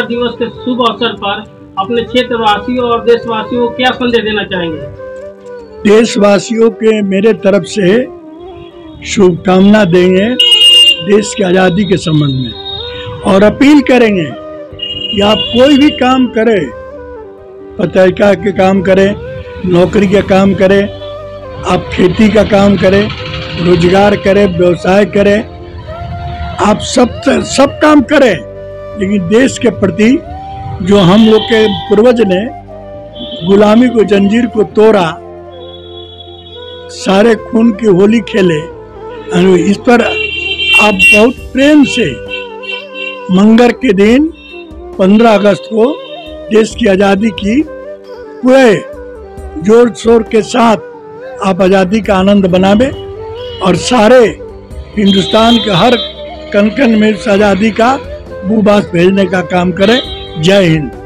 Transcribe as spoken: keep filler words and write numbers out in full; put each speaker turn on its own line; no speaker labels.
स्वतंत्रता दिवस के शुभ अवसर पर अपने क्षेत्रवासियों और देशवासियों को क्या संदेश देना चाहेंगे?
देशवासियों के मेरे तरफ से शुभकामना देंगे देश की आज़ादी के संबंध में, और अपील करेंगे कि आप कोई भी काम करें, पत्रिका के काम करें, नौकरी का काम करें, आप खेती का काम करें, रोजगार करें, व्यवसाय करें, आप सब सब काम करें, लेकिन देश के प्रति जो हम लोग के पूर्वज ने गुलामी को, जंजीर को तोड़ा, सारे खून की होली खेले, इस पर आप बहुत प्रेम से मंगर के दिन पंद्रह अगस्त को देश की आज़ादी की पूरे जोर शोर के साथ आप आज़ादी का आनंद मनावे और सारे हिंदुस्तान के हर कण कण में आज़ादी का बूबास भेजने का काम करें। जय हिंद।